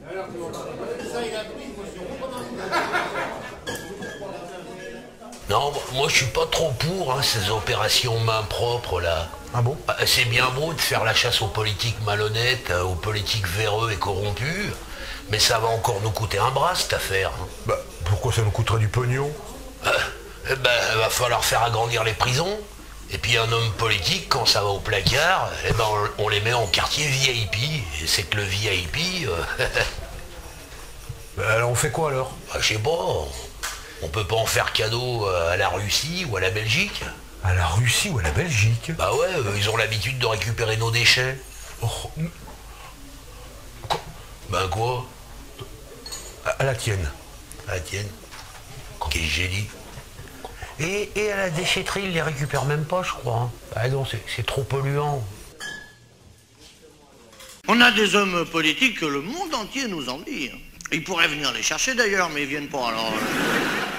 Non, moi je suis pas trop pour ces opérations main propre là. Ah bon? C'est bien beau de faire la chasse aux politiques malhonnêtes, aux politiques véreux et corrompus, mais ça va encore nous coûter un bras cette affaire. Bah, pourquoi ça nous coûterait du pognon? Va falloir faire agrandir les prisons. Et puis un homme politique, quand ça va au placard, on les met en quartier VIP. Et c'est que le VIP... Alors on fait quoi alors? Je sais pas. On peut pas en faire cadeau à la Russie ou à la Belgique? À la Russie ou à la Belgique? Bah ouais, ils ont l'habitude de récupérer nos déchets. Oh. Ben quoi? À la tienne. À la tienne? Qu'est-ce que j'ai dit? Et à la déchetterie, ils les récupèrent même pas, je crois. Ah non, c'est trop polluant. On a des hommes politiques que le monde entier nous envie. Ils pourraient venir les chercher d'ailleurs, mais ils viennent pas alors.